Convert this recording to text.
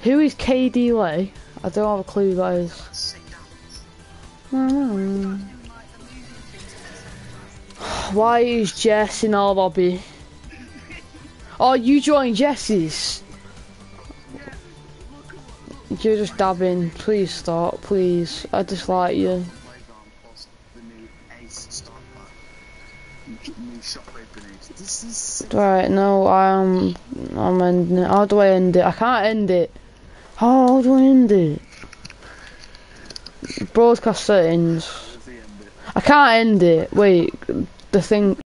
Who is KD Lay? I don't have a clue who that is. Why is Jess in our lobby? Oh, you joined Jess's. You're just dabbing. Please stop, please. I dislike you. Right, no, I'm ending it. How do I end it? I can't end it. How do I end it? Broadcast settings. I can't end it. Wait, the thing.